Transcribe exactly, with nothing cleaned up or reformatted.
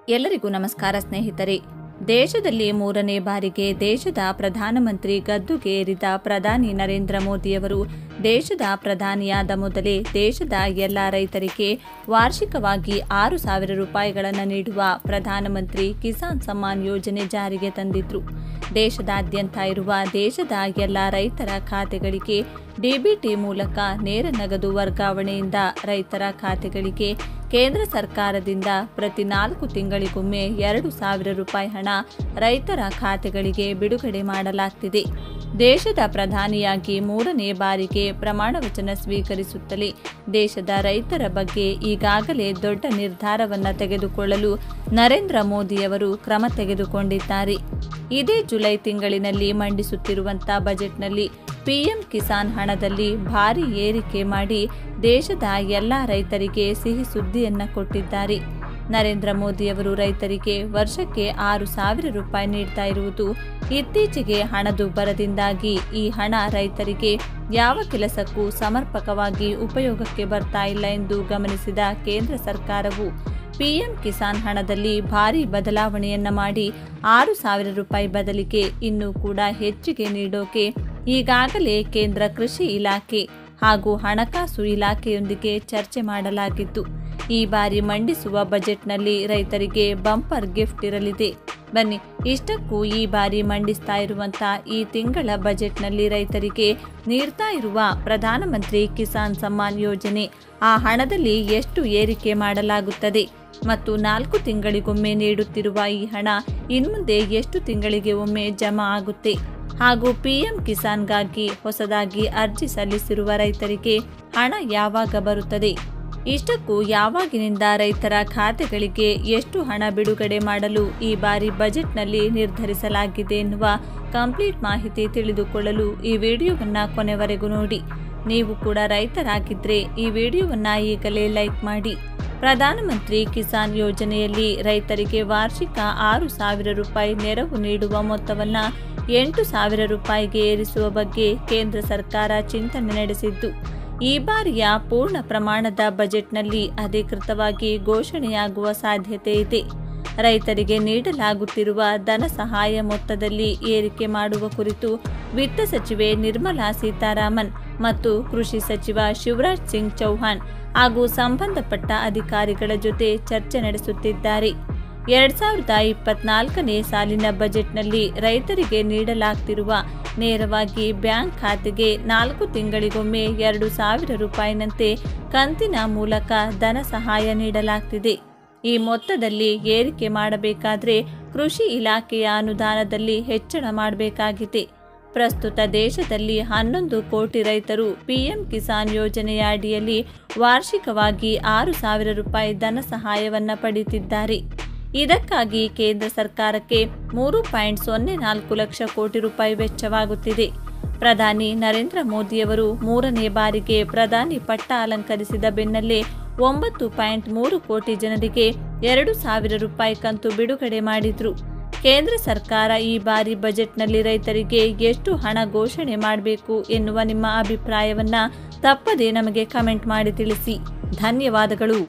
ಎಲ್ಲರಿಗೂ ನಮಸ್ಕಾರ ಸ್ನೇಹಿತರೆ. ದೇಶದಲ್ಲಿ ಮೂರನೇ ಬಾರಿಗೆ ದೇಶದ ಪ್ರಧಾನಮಂತ್ರಿ ಗದ್ದುಗೆ ಏರಿದ ಪ್ರಧಾನಿ ನರೇಂದ್ರ ಮೋದಿಯವರು ದೇಶದ ಪ್ರಧಾನಿಯಾದ ಮೊದಲೇ ದೇಶದ ಎಲ್ಲ ರೈತರಿಗೆ ವಾರ್ಷಿಕವಾಗಿ ಆರು ಸಾವಿರ ರೂಪಾಯಿಗಳನ್ನು ನೀಡುವ ಪ್ರಧಾನಮಂತ್ರಿ ಕಿಸಾನ್ ಸಮ್ಮಾನ್ ಯೋಜನೆ ಜಾರಿಗೆ ತಂದಿದ್ರು. ದೇಶದಾದ್ಯಂತ ಇರುವ ದೇಶದ ಎಲ್ಲ ರೈತರ ಖಾತೆಗಳಿಗೆ ಡಿಬಿಟಿ ಮೂಲಕ ನೇರ ನಗದು ವರ್ಗಾವಣೆಯಿಂದ ರೈತರ ಖಾತೆಗಳಿಗೆ ಕೇಂದ್ರ ಸರ್ಕಾರದಿಂದ ಪ್ರತಿ ನಾಲ್ಕು ತಿಂಗಳಿಗೊಮ್ಮೆ ಎರಡು ಸಾವಿರ ರೂಪಾಯಿ ಹಣ ರೈತರ ಖಾತೆಗಳಿಗೆ ಬಿಡುಗಡೆ ಮಾಡಲಾಗ್ತಿದೆ. ದೇಶದ ಪ್ರಧಾನಿಯಾಗಿ ಮೂರನೇ ಬಾರಿಗೆ ಪ್ರಮಾಣ ವಚನ ಸ್ವೀಕರಿಸುತ್ತಲೇ ದೇಶದ ರೈತರ ಬಗ್ಗೆ ಈಗಾಗಲೇ ದೊಡ್ಡ ನಿರ್ಧಾರವನ್ನು ತೆಗೆದುಕೊಳ್ಳಲು ನರೇಂದ್ರ ಮೋದಿಯವರು ಕ್ರಮ ತೆಗೆದುಕೊಂಡಿದ್ದಾರೆ. ಇದೇ ಜುಲೈ ತಿಂಗಳಿನಲ್ಲಿ ಮಂಡಿಸುತ್ತಿರುವಂತಹ ಬಜೆಟ್ನಲ್ಲಿ ಪಿಎಂ ಕಿಸಾನ್ ಹಣದಲ್ಲಿ ಭಾರಿ ಏರಿಕೆ ಮಾಡಿ ದೇಶದ ಎಲ್ಲ ರೈತರಿಗೆ ಸಿಹಿ ಸುದ್ದಿಯನ್ನ ಕೊಟ್ಟಿದ್ದಾರೆ. ನರೇಂದ್ರ ಮೋದಿಯವರು ರೈತರಿಗೆ ವರ್ಷಕ್ಕೆ ಆರು ಸಾವಿರ ರೂಪಾಯಿ ನೀಡ್ತಾ ಇರುವುದು ಇತ್ತೀಚೆಗೆ ಹಣದುಬ್ಬರದಿಂದಾಗಿ ಈ ಹಣ ರೈತರಿಗೆ ಯಾವ ಕೆಲಸಕ್ಕೂ ಸಮರ್ಪಕವಾಗಿ ಉಪಯೋಗಕ್ಕೆ ಬರ್ತಾ ಇಲ್ಲ ಎಂದು ಗಮನಿಸಿದ ಕೇಂದ್ರ ಸರ್ಕಾರವು ಪಿಎಂ ಕಿಸಾನ್ ಹಣದಲ್ಲಿ ಭಾರಿ ಬದಲಾವಣೆಯನ್ನ ಮಾಡಿ ಆರು ಸಾವಿರ ರೂಪಾಯಿ ಬದಲಿಗೆ ಇನ್ನೂ ಕೂಡ ಹೆಚ್ಚಿಗೆ ನೀಡೋಕೆ ಈಗಾಗಲೇ ಕೇಂದ್ರ ಕೃಷಿ ಇಲಾಖೆ ಹಾಗೂ ಹಣಕಾಸು ಇಲಾಖೆಯೊಂದಿಗೆ ಚರ್ಚೆ ಮಾಡಲಾಗಿತ್ತು. ಈ ಬಾರಿ ಮಂಡಿಸುವ ಬಜೆಟ್ನಲ್ಲಿ ರೈತರಿಗೆ ಬಂಪರ್ ಗಿಫ್ಟ್ ಇರಲಿದೆ. ಬನ್ನಿ, ಇಷ್ಟಕ್ಕೂ ಈ ಬಾರಿ ಮಂಡಿಸ್ತಾ ಇರುವಂತಹ ಈ ತಿಂಗಳ ಬಜೆಟ್ನಲ್ಲಿ ರೈತರಿಗೆ ನೀಡ್ತಾ ಇರುವ ಪ್ರಧಾನಮಂತ್ರಿ ಕಿಸಾನ್ ಸಮ್ಮಾನ್ ಯೋಜನೆ ಆ ಹಣದಲ್ಲಿ ಎಷ್ಟು ಏರಿಕೆ ಮಾಡಲಾಗುತ್ತದೆ ಮತ್ತು ನಾಲ್ಕು ತಿಂಗಳಿಗೊಮ್ಮೆ ನೀಡುತ್ತಿರುವ ಈ ಹಣ ಇನ್ಮುಂದೆ ಎಷ್ಟು ತಿಂಗಳಿಗೆ ಒಮ್ಮೆ ಜಮಾ ಆಗುತ್ತೆ ಹಾಗೂ ಪಿಎಂ ಕಿಸಾನ್ಗಾಗಿ ಹೊಸದಾಗಿ ಅರ್ಜಿ ಸಲ್ಲಿಸಿರುವ ರೈತರಿಗೆ ಹಣ ಯಾವಾಗ ಬರುತ್ತದೆ, ಇಷ್ಟಕ್ಕೂ ಯಾವಾಗಿನಿಂದ ರೈತರ ಖಾತೆಗಳಿಗೆ ಎಷ್ಟು ಹಣ ಬಿಡುಗಡೆ ಮಾಡಲು ಈ ಬಾರಿ ಬಜೆಟ್ನಲ್ಲಿ ನಿರ್ಧರಿಸಲಾಗಿದೆ ಎನ್ನುವ ಕಂಪ್ಲೀಟ್ ಮಾಹಿತಿ ತಿಳಿದುಕೊಳ್ಳಲು ಈ ವಿಡಿಯೋವನ್ನು ಕೊನೆವರೆಗೂ ನೋಡಿ. ನೀವು ಕೂಡ ರೈತರಾಗಿದ್ದರೆ ಈ ವಿಡಿಯೋವನ್ನು ಈಗಲೇ ಲೈಕ್ ಮಾಡಿ. ಪ್ರಧಾನಮಂತ್ರಿ ಕಿಸಾನ್ ಯೋಜನೆಯಲ್ಲಿ ರೈತರಿಗೆ ವಾರ್ಷಿಕ ಆರು ಸಾವಿರ ರೂಪಾಯಿ ನೆರವು ನೀಡುವ ಮೊತ್ತವನ್ನು ಎಂಟು ಸಾವಿರ ರೂಪಾಯಿಗೆ ಏರಿಸುವ ಬಗ್ಗೆ ಕೇಂದ್ರ ಸರ್ಕಾರ ಚಿಂತನೆ ನಡೆಸಿದ್ದು, ಈ ಬಾರಿಯ ಪೂರ್ಣ ಪ್ರಮಾಣದ ಬಜೆಟ್ನಲ್ಲಿ ಅಧಿಕೃತವಾಗಿ ಘೋಷಣೆಯಾಗುವ ಸಾಧ್ಯತೆ ಇದೆ. ರೈತರಿಗೆ ನೀಡಲಾಗುತ್ತಿರುವ ಧನ ಸಹಾಯ ಮೊತ್ತದಲ್ಲಿ ಏರಿಕೆ ಮಾಡುವ ಕುರಿತು ವಿತ್ತ ಸಚಿವೆ ನಿರ್ಮಲಾ ಸೀತಾರಾಮನ್ ಮತ್ತು ಕೃಷಿ ಸಚಿವ ಶಿವರಾಜ್ ಸಿಂಗ್ ಚೌಹಾಣ್ ಹಾಗೂ ಸಂಬಂಧಪಟ್ಟ ಅಧಿಕಾರಿಗಳ ಜೊತೆ ಚರ್ಚೆ ನಡೆಸುತ್ತಿದ್ದಾರೆ. ಎರಡ್ ಸಾವಿರದ ಇಪ್ಪತ್ನಾಲ್ಕನೇ ಸಾಲಿನ ಬಜೆಟ್ನಲ್ಲಿ ರೈತರಿಗೆ ನೀಡಲಾಗ್ತಿರುವ ನೇರವಾಗಿ ಬ್ಯಾಂಕ್ ಖಾತೆಗೆ ನಾಲ್ಕು ತಿಂಗಳಿಗೊಮ್ಮೆ ಎರಡು ಸಾವಿರ ರೂಪಾಯಿನಂತೆ ಕಂತಿನ ಮೂಲಕ ಧನ ಸಹಾಯ ನೀಡಲಾಗ್ತಿದೆ. ಈ ಮೊತ್ತದಲ್ಲಿ ಏರಿಕೆ ಮಾಡಬೇಕಾದ್ರೆ ಕೃಷಿ ಇಲಾಖೆಯ ಅನುದಾನದಲ್ಲಿ ಹೆಚ್ಚಳ ಮಾಡಬೇಕಾಗಿದೆ. ಪ್ರಸ್ತುತ ದೇಶದಲ್ಲಿ ಹನ್ನೊಂದು ಕೋಟಿ ರೈತರು ಪಿಎಂ ಕಿಸಾನ್ ಯೋಜನೆಯ ಅಡಿಯಲ್ಲಿ ವಾರ್ಷಿಕವಾಗಿ ಆರು ಸಾವಿರ ರೂಪಾಯಿ ಧನ ಸಹಾಯವನ್ನು ಪಡೆಯುತ್ತಿದ್ದಾರೆ. ಇದಕ್ಕಾಗಿ ಕೇಂದ್ರ ಸರ್ಕಾರಕ್ಕೆ ಮೂರು ಪಾಯಿಂಟ್ ಸೊನ್ನೆ ನಾಲ್ಕು ಲಕ್ಷ ಕೋಟಿ ರೂಪಾಯಿ ವೆಚ್ಚವಾಗುತ್ತಿದೆ. ಪ್ರಧಾನಿ ನರೇಂದ್ರ ಮೋದಿಯವರು ಮೂರನೇ ಬಾರಿಗೆ ಪ್ರಧಾನಿ ಪಟ್ಟ ಅಲಂಕರಿಸಿದ ಬೆನ್ನಲ್ಲೇ ಒಂಬತ್ತು ಪಾಯಿಂಟ್ ಮೂರು ಕೋಟಿ ಜನರಿಗೆ ಎರಡು ಸಾವಿರ ರೂಪಾಯಿ ಕಂತು ಬಿಡುಗಡೆ ಮಾಡಿದ್ರು. ಕೇಂದ್ರ ಸರ್ಕಾರ ಈ ಬಾರಿ ಬಜೆಟ್ನಲ್ಲಿ ರೈತರಿಗೆ ಎಷ್ಟು ಹಣ ಘೋಷಣೆ ಮಾಡಬೇಕು ಎನ್ನುವ ನಿಮ್ಮ ಅಭಿಪ್ರಾಯವನ್ನ ತಪ್ಪದೇ ನಮಗೆ ಕಮೆಂಟ್ ಮಾಡಿ ತಿಳಿಸಿ. ಧನ್ಯವಾದಗಳು.